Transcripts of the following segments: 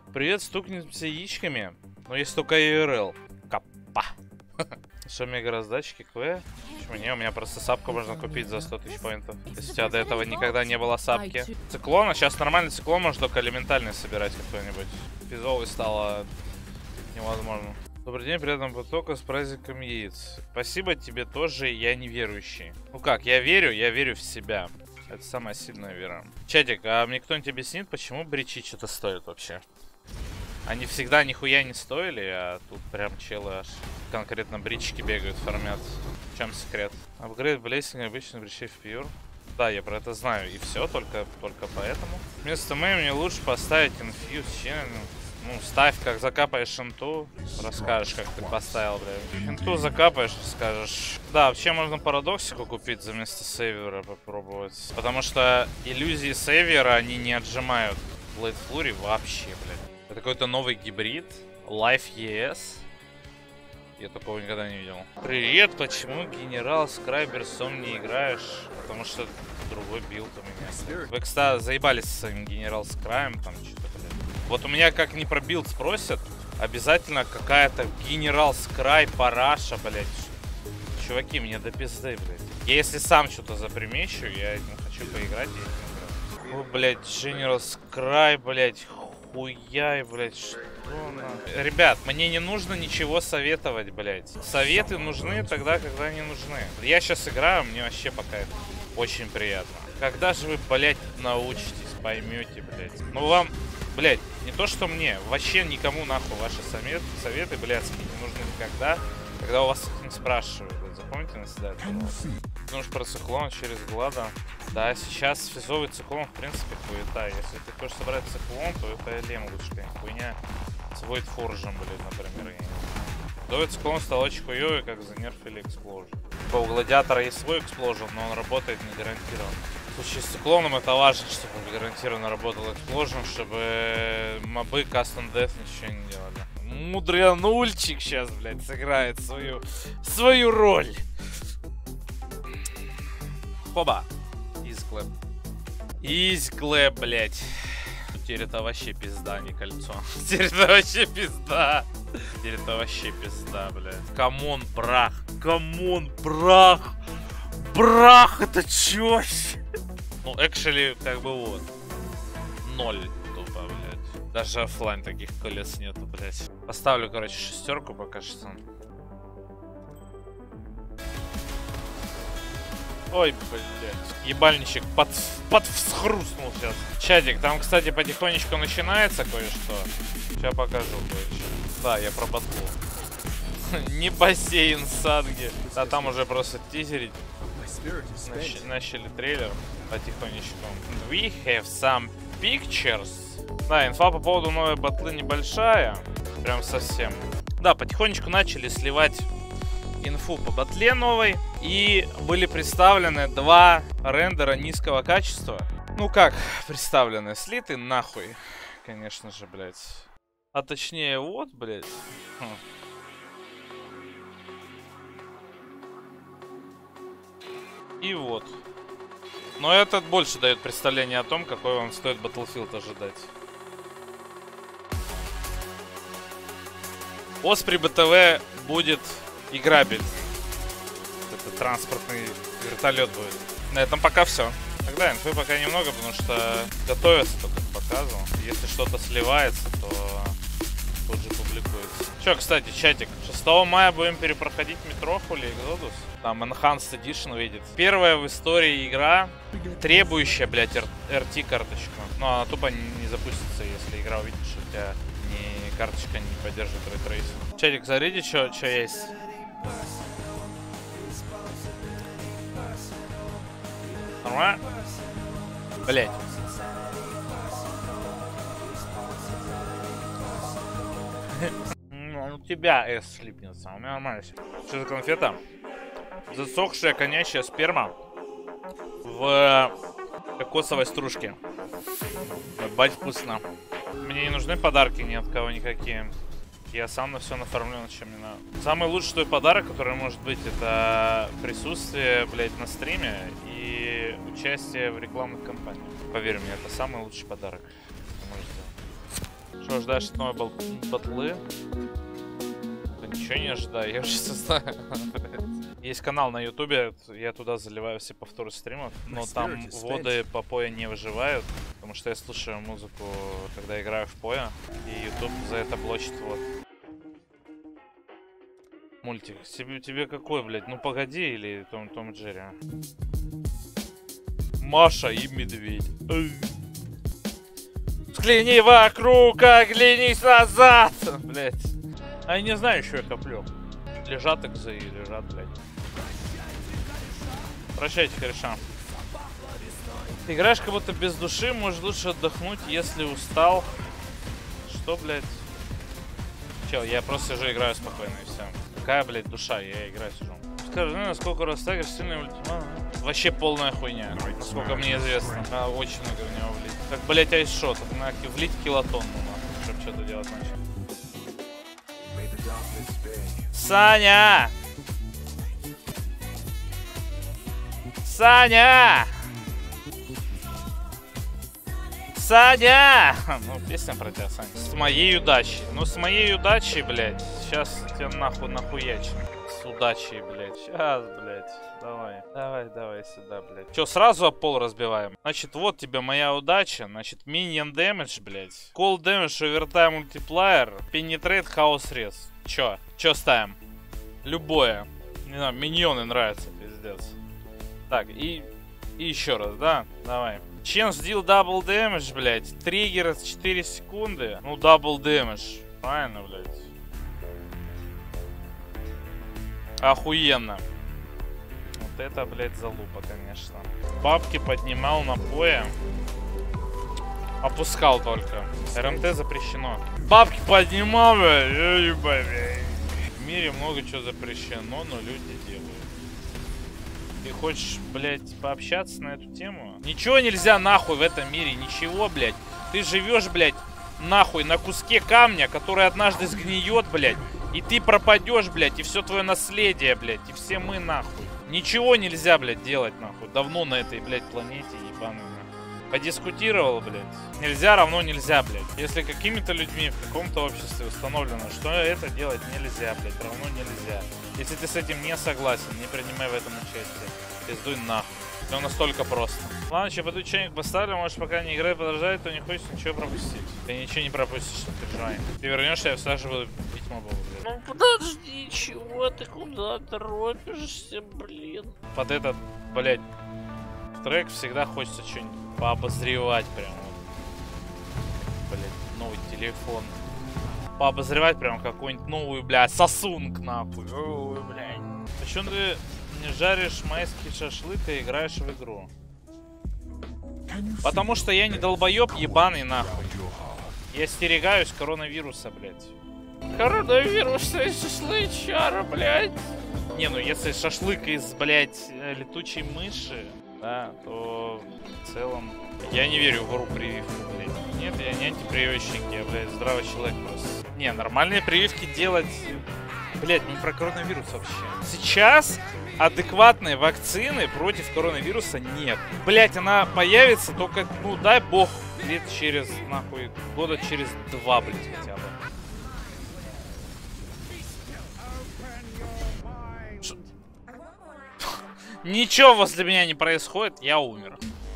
Привет, стукнемся яичками. Но есть только IRL. Капа. Что, мега раздатчики КВ? Почему не? У меня просто сапку можно купить за 100 тысяч поинтов. То есть у тебя до этого никогда не было сапки. Циклон, а сейчас нормальный циклон можно только элементальный собирать какой-нибудь. Физовый стало невозможно. Добрый день, приятного потока, с праздником яиц. Спасибо тебе тоже, я неверующий. Ну как, я верю в себя. Это самая сильная вера. Чатик, а мне кто-нибудь объяснит, почему бричи что-то стоят вообще? Они всегда нихуя не стоили, а тут прям челы аж конкретно брички бегают, фармят. В чем секрет? Апгрейд блейсинга обычно бричей в пьюр. Да, я про это знаю, и все, только поэтому. Вместо Мэй мне лучше поставить инфьюз ченнел. Ну, ставь, как закапаешь инту, расскажешь, как ты поставил, блядь. Инту закапаешь, расскажешь. Да, вообще можно парадоксику купить за место сейвера попробовать. Потому что иллюзии сейвера, они не отжимают Blade Flurry вообще, блядь. Это какой-то новый гибрид. Life ES. Я такого никогда не видел. Привет, почему генерал Скрайберсом не играешь? Потому что другой билд у меня. Вы, кстати, заебались со своим генерал Скраем, там что-то, блядь. Вот у меня как ни про билд спросят, обязательно какая-то генерал Скрай, параша, блядь. Чуваки, мне до пизды, блядь. Я если сам что-то запримечу, я не хочу поиграть, я не играю. О, блядь, генерал Скрай, блядь. Хуяй, блядь, что на... Ребят, мне не нужно ничего советовать, блядь. Советы нужны тогда, когда они нужны. Я сейчас играю, мне вообще пока это очень приятно. Когда же вы, блядь, научитесь, поймете, блядь. Ну вам, блядь, не то что мне, вообще никому нахуй ваши советы, блядские, не нужны никогда, когда у вас их не спрашивают. Запомните на себя это. Ну уж про циклон через Глада. Да, сейчас физовый циклон, в принципе, хуета. Если ты хочешь собрать циклон, то это Элем лучше, конечно, хуйня. С Void Forge'ом, блин, например. Довой циклон стал очень хуёвый, как занерфили Explosion. У Гладиатора есть свой Explosion, но он работает не гарантированно. В случае с циклоном это важно, чтобы гарантированно работал Explosion, чтобы мобы Custom Death ничего не делали. Мудрянульчик сейчас, блядь, сыграет свою роль. Хоба. Изглэб. Изглэб, блядь. Теперь это вообще пизда, а не кольцо. Теперь это вообще пизда. Теперь это вообще пизда, блядь. Камон, брах. Камон, брах. Брах, это чё? Ну, actually, как бы вот. 0 тупо, блядь. Даже оффлайн таких колес нету, блядь. Поставлю, короче, шестерку пока что. Ой, блядь. Ебальничек подвсхрустнул сейчас. Чатик, там, кстати, потихонечку начинается кое-что. Сейчас покажу кое-что. Да, я про батлу. Не бассейн Садги. А там уже просто тизерить. Начали трейлер потихонечку. We have some pictures. Да, инфа по поводу новой батлы небольшая. Прям совсем. Да, потихонечку начали сливать инфу по батле новой. И были представлены два рендера низкого качества. Ну как представлены? Слиты нахуй. Конечно же, блядь. А точнее вот, блядь. И вот. Но этот больше дает представление о том, какой вам стоит Battlefield ожидать. Osprey BTV будет играбель. Это транспортный вертолет будет. На этом пока все. Тогда инфы пока немного, потому что готовятся только к показу. Если что-то сливается, то тут же публикуется. Че, кстати, чатик. 6 мая будем перепроходить Метроху или Exodus. Там Enhanced Edition выйдет. Первая в истории игра, требующая, блядь, RT карточку. Но она тупо не запустится, если игра увидит, что у тебя карточка не поддерживает рейтрейсинг. Чатик, смотрите, что есть. Нормально? Блять. Ну, у тебя S слипнется, у меня нормально все. Что за конфета? Засохшая конячья сперма в кокосовой стружке. Бать вкусно. Мне не нужны подарки ни от кого никакие. Я сам на все нафармлю, на чем не надо. Самый лучший подарок, который может быть, это присутствие, блядь, на стриме и участие в рекламных кампаниях. Поверь мне, это самый лучший подарок, который можешь сделать. Что, ждаешь от новой батлы? Да ничего не ожидаю, я уже все знаю. Есть канал на ютубе, я туда заливаю все повторы стримов, но там воды по поя не выживают, потому что я слушаю музыку, когда играю в поя, и ютуб за это блочит вот. Мультик. Тебе какой, блядь? Ну погоди, или Том и Джерри? Маша и медведь. Взгляни вокруг, оглянись назад! Блядь. А я не знаю, что я коплю. Лежат экзы и лежат, блядь. Прощайте, кореша. Ты играешь как будто без души, можешь лучше отдохнуть, если устал. Что, блядь? Чел, я просто сижу, играю спокойно и все. Какая, блядь, душа, я играю, сижу. Скажи, насколько раз так сильный ультимат? Вообще полная хуйня, насколько мне известно. Очень много в него влить. Как, блядь, айсшот. Влить килотон, ну, чтобы что-то делать начать. Саня! Саня! Саня! Ну, песня про тебя, Саня. С моей удачей. Ну, с моей удачей, блядь. Сейчас тебя нахуй нахуячим. С удачей, блядь. Сейчас, блядь. Давай сюда, блядь. Че, сразу об пол разбиваем? Значит, вот тебе моя удача. Значит, minion damage, блядь. Call damage, overtime multiplier, penetrate, house res. Че ставим? Любое. Не знаю, миньоны нравятся, пиздец. Так, и еще раз, да? Давай. Chance deal double damage, блядь. Триггер 4 секунды. Ну, double damage. Правильно, блядь. Охуенно. Вот это, блядь, залупа, конечно. Бабки поднимал на поя. Опускал только. РМТ запрещено. Бабки поднимал, блядь. В мире много чего запрещено, но люди делают. Ты хочешь, блядь, пообщаться на эту тему? Ничего нельзя нахуй в этом мире, ничего, блядь. Ты живешь, блядь, нахуй на куске камня, который однажды сгниет, блядь. И ты пропадешь, блядь, и все твое наследие, блядь. И все мы, нахуй. Ничего нельзя, блядь, делать, нахуй. Давно на этой, блядь, планете ебаной, нахуй. Подискутировал, блядь. Нельзя равно нельзя, блядь. Если какими-то людьми в каком-то обществе установлено, что это делать нельзя, блядь, равно нельзя. Если ты с этим не согласен, не принимай в этом участие. Пиздуй нахуй. Все настолько просто. Ладно, че, пойду чайник поставлю, можешь пока не играть, подождать, то не хочешь ничего пропустить. Ты ничего не пропустишь, что переживай. Ты вернешься, я всаживаю бить мобову, блядь. Ну подожди, чего ты куда торопишься, блин? Под этот, блядь, трек всегда хочется что-нибудь пообозревать прям. Блядь, новый телефон. Пообозревать прям какую-нибудь новую, блядь, Samsung, нахуй. Ой, блядь. Почему ты не жаришь майский шашлык и играешь в игру? Потому что я не долбоеб ебаный, нахуй. Я остерегаюсь коронавируса, блядь. Коронавирус и шашлычара, блядь. Не, ну если шашлык из, блядь, летучей мыши, да, то в целом я не верю в прививку, блядь. Нет, я не антипрививочник, я, блядь, здравый человек просто. Не, нормальные прививки делать, блядь, не про коронавирус вообще. Сейчас адекватной вакцины против коронавируса нет. Блядь, она появится только, ну дай бог, лет через, нахуй, года через 2, блядь, хотя бы. Ничего возле меня не происходит, я умер.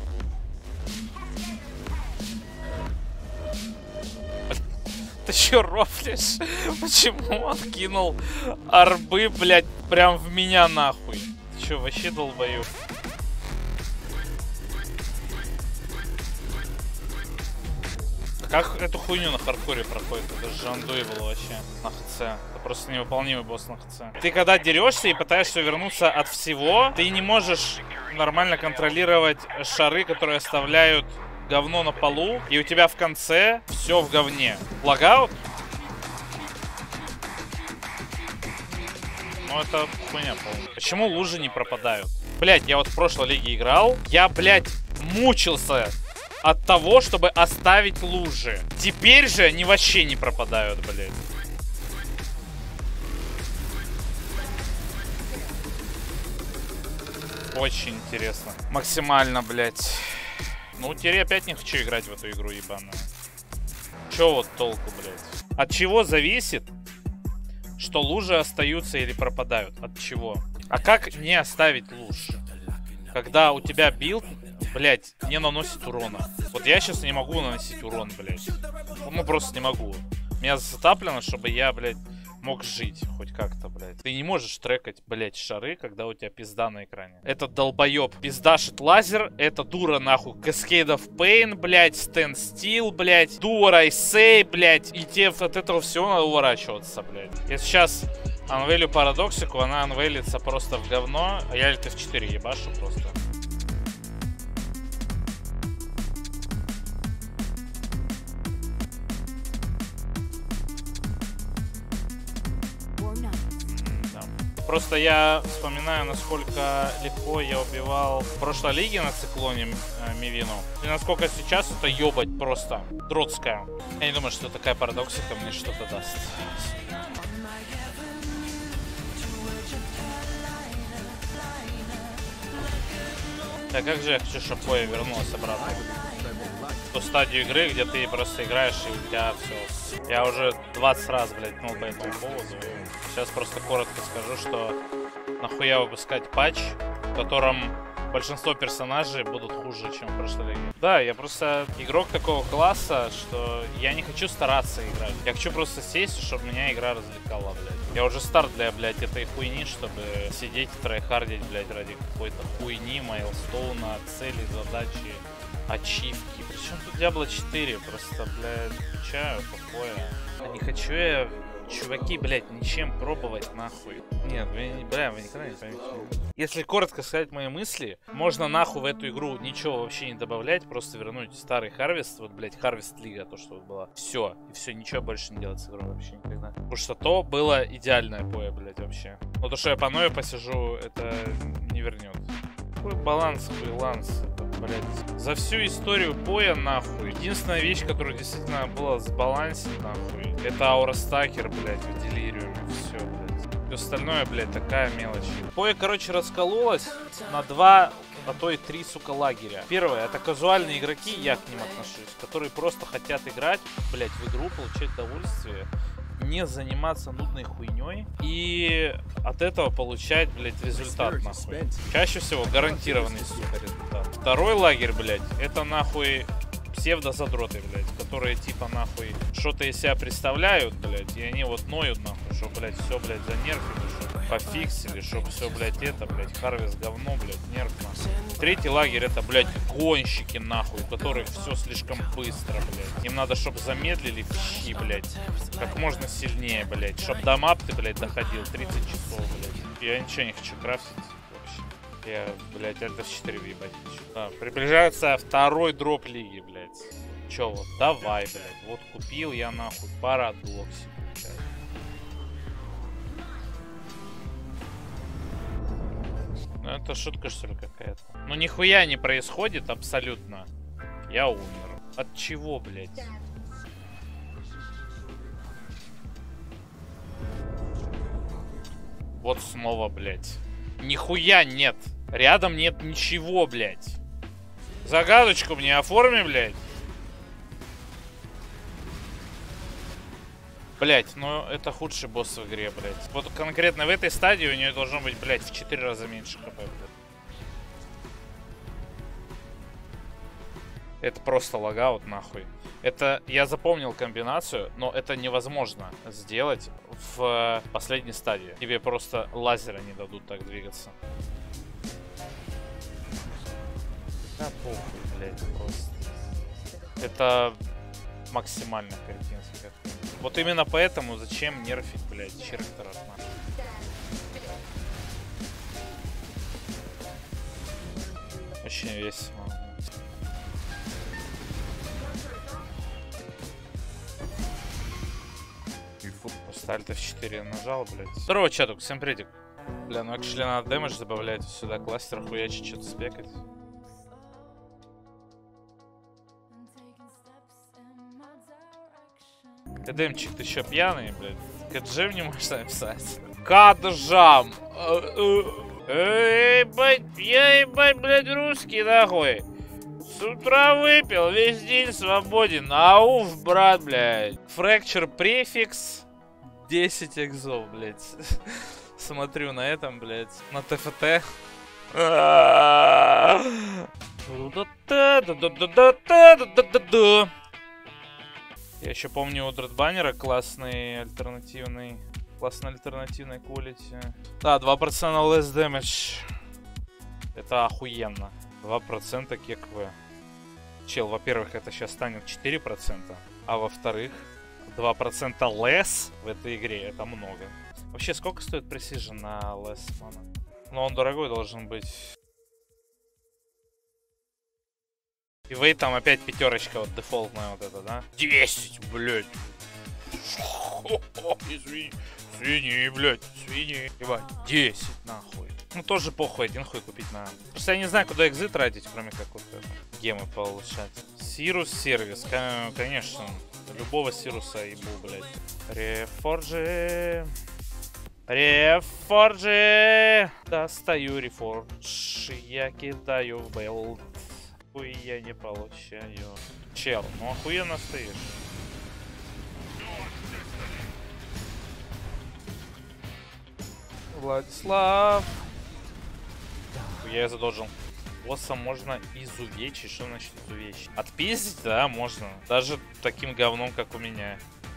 Ты чё рофлишь? Почему он кинул арбы, блядь, прям в меня нахуй? Ты чё, вообще долбоёб? Как эту хуйню на хардкоре проходит? Это же андуэбл вообще на ХЦ. Это просто невыполнимый босс на ХЦ. Ты когда дерешься и пытаешься вернуться от всего, ты не можешь нормально контролировать шары, которые оставляют говно на полу, и у тебя в конце все в говне. Лагаут? Ну это хуйня полная. Почему лужи не пропадают? Блять, я вот в прошлой лиге играл, я, блять, мучился от того, чтобы оставить лужи. Теперь же они вообще не пропадают, блять. Очень интересно. Максимально, блять. Ну, теперь опять не хочу играть в эту игру ебаную. Чё вот толку, блядь? От чего зависит, что лужи остаются или пропадают? От чего? А как не оставить луж? Когда у тебя билд, блядь, не наносит урона. Вот я сейчас не могу наносить урон, блядь. Ну, просто не могу. Меня засетаплено, чтобы я, блядь, мог жить хоть как-то, блядь. Ты не можешь трекать, блядь, шары, когда у тебя пизда на экране. Этот долбоеб пиздашит лазер. Это дура, нахуй. Cascade of Pain, блядь. Stand Still, блядь. Do what I say, блядь. И тебе от этого всего надо уворачиваться, блядь. Я сейчас анвейлю парадоксику, она анвейлится просто в говно. А я альт F4 ебашу просто. Просто я вспоминаю, насколько легко я убивал в прошлой лиге на циклоне Мивину. И насколько сейчас это ёбать просто дротская. Я не думаю, что такая парадоксика мне что-то даст. Да как же я хочу, чтобы Поя вернулась обратно в ту стадию игры, где ты просто играешь и у тебя все. Я уже 20 раз, блядь, пнул по этому поводу. Сейчас просто коротко скажу, что нахуя выпускать патч, в котором большинство персонажей будут хуже, чем в прошлой лиге. Да, я просто игрок такого класса, что я не хочу стараться играть. Я хочу просто сесть, чтобы меня игра развлекала, блядь. Я уже стар для, блядь, этой хуйни, чтобы сидеть и трайхардить, блядь, ради какой-то хуйни, майлстоуна, цели, задачи, ачивки. Причем тут Diablo 4? Просто, блядь, чаю, покоя. Не хочу я, чуваки, блядь, ничем пробовать, нахуй. Нет, вы никогда не поймете. Если коротко сказать мои мысли, можно нахуй в эту игру ничего вообще не добавлять, просто вернуть старый Harvest, вот, блядь, Harvest Лига, то, что было. Все, и все, ничего больше не делать с игрой вообще никогда. Потому что то было идеальное Поя, блядь, вообще. Но то, что я по новой посижу, это не вернет. Какой баланс, хуйланс, это, блядь. За всю историю Поя, нахуй, единственная вещь, которая действительно была с балансе, нахуй, это Аурастакер, блядь, в Делириуме, все, блядь. Все остальное, блядь, такая мелочь. Поя, короче, раскололась на 2, а то и 3, сука, лагеря. Первое, это казуальные игроки, я к ним отношусь, которые просто хотят играть, блядь, в игру, получать удовольствие, не заниматься нудной хуйней и от этого получать, блядь, результат, нахуй. Чаще всего гарантированный, сука, результат. Второй лагерь, блядь, это нахуй псевдозадроты, блядь, которые типа нахуй что-то из себя представляют, блядь, и они вот ноют, нахуй, что, блядь, все, блядь, занерфили, что пофиксили, что все, блядь, это, блядь, Harvest говно, блядь, нерв, нахуй. Третий лагерь это, блядь, гонщики, нахуй, у которых все слишком быстро, блядь. Им надо, чтобы замедлили в щи, блядь, как можно сильнее, блядь, чтоб до мап ты, блядь, доходил 30 часов, блядь. Я ничего не хочу крафтить. Я, блядь, Альт F4 въебать хочу. Да, приближается второй дроп лиги, блядь. Чё вот, давай, блядь. Вот купил я, нахуй, парадоксик, блядь. Ну это шутка, что ли, какая-то? Ну нихуя не происходит абсолютно. Я умер. От чего, блядь? Вот снова, блядь. Нихуя нет. Рядом нет ничего, блядь. Загадочку мне оформи, блядь. Блядь, ну это худший босс в игре, блядь. Вот конкретно в этой стадии у нее должно быть, блядь, в 4 раза меньше хп, блядь. Это просто лагаут, нахуй. Это, я запомнил комбинацию, но это невозможно сделать в последней стадии. Тебе просто лазеры не дадут так двигаться. Да похуй, блядь, просто. Это максимально картинский. Вот именно поэтому зачем нерфить, блядь, черктеров, нахуй. Очень весело. Просто Альт F4 нажал, блядь. Здорово, чатук, всем привет. Бля, ну actually надо дэмэдж добавлять сюда, кластер хуячить, что-то спекать. КДМчик, ты чё, пьяный, блядь? Каджем не можешь написать? Каджам! Эй, ебать, я ебать, блядь, русский, нахуй! С утра выпил, весь день свободен. Ауф, брат, блядь. Fracture префикс 10 экзов, блядь. Смотрю на этом, блядь. На ТФТ. Я еще помню у Дредбаннера классный альтернативный quality. Да, 2% less damage. Это охуенно. 2% ККВ. Чел, во-первых, это сейчас станет 4%. А во-вторых, 2% less в этой игре это много. Вообще, сколько стоит Precision на less mana? Но он дорогой должен быть. И вейт там опять пятерочка, вот дефолтная вот эта, да? 10, блядь. Извини, блядь, свиньи. Ебать, 10, нахуй. Ну тоже похуй, один хуй купить надо. Просто я не знаю, куда экзы тратить, кроме как вот гемы получать. Сирус сервис, конечно. Любого Сируса ебу, блядь. Рефорджи. Достаю рефордж. Я кидаю в белд. Хуй я не получаю. Чел, ну охуенно стоишь. Владислав. Я задолжил. Босса можно изувечить. Что значит изувечить? Отпиздить? Да, можно. Даже таким говном, как у меня.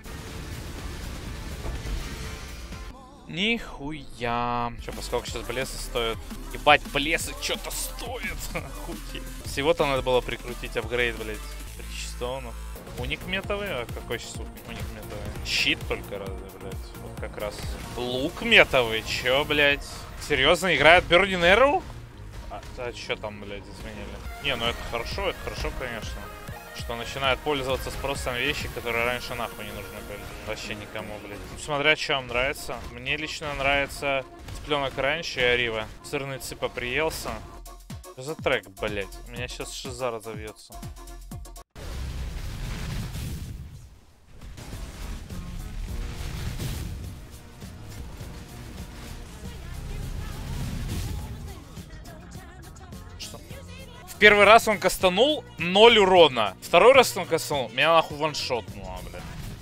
Нихуя. Че, поскольку сейчас блесы стоят? Ебать, блесы что-то стоят. Всего-то надо было прикрутить апгрейд, блять. Причастонов. Уник метовый? А какой сейчас уник метовый? Щит только разве, блять. Вот как раз. Лук метовый? Чё, блять? Серьезно, играет Burning Arrow? А что там, блядь, изменили? Не, ну это хорошо, конечно. Что начинают пользоваться спросом вещи, которые раньше нахуй не нужны были. Вообще никому, блядь. Смотря, что вам нравится. Мне лично нравится цыпленок раньше и Арива. Сырный цыпа приелся. Что за трек, блядь? У меня сейчас шиза разовьется. Первый раз он кастанул 0 урона. Второй раз он кастанул, меня нахуй ваншотнуло, бля.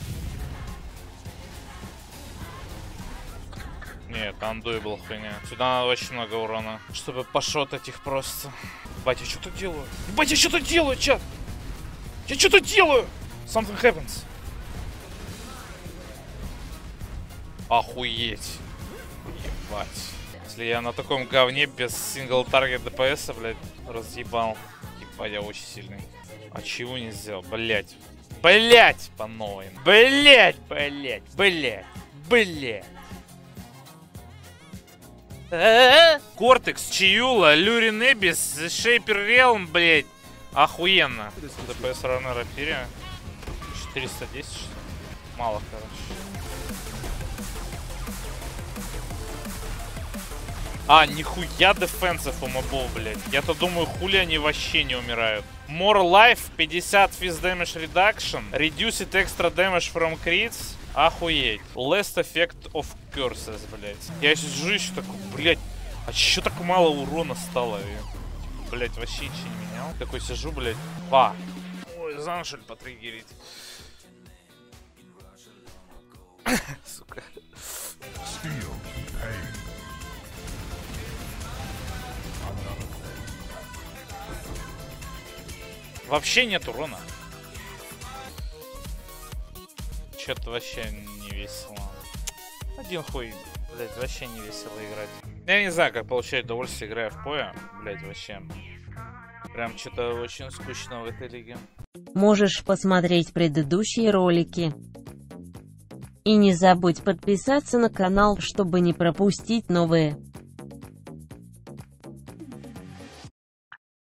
Нет, андуй был хуйня. Сюда надо очень много урона, чтобы пошотать их просто. Бать, я что-то делаю. Бать, я что-то делаю, чат. Я что-то делаю. Something happens. Охуеть. Ебать. Если я на таком говне без сингл-таргет ДПС, блядь, разъебал. Ебать, я очень сильный. А чего не сделал? Блядь. Блядь, по новой. Блядь. Кортекс, Чиюла, Люрин Эбис, Шейпер Реалм, блядь. Охуенно. ДПС равно рапире. 410, что ли? Мало, короче. А, нихуя дефенсов у мобов, блядь. Я-то думаю, хули они вообще не умирают. More life, 50 fizz damage reduction, reduced extra damage from crits. Охуеть. Less effect of curses, блядь. Я сижу еще такой, блядь, а чё так мало урона стало? Блядь, вообще ничего не менял. Такой сижу, блядь. Ой, заншель потриггерить. Сука. Вообще нет урона. Что-то вообще не весело. Один хуй, блядь, вообще не весело играть. Я не знаю, как получать удовольствие, играя в поя. Блядь, вообще. Прям что-то очень скучно в этой лиге. Можешь посмотреть предыдущие ролики. И не забудь подписаться на канал, чтобы не пропустить новые.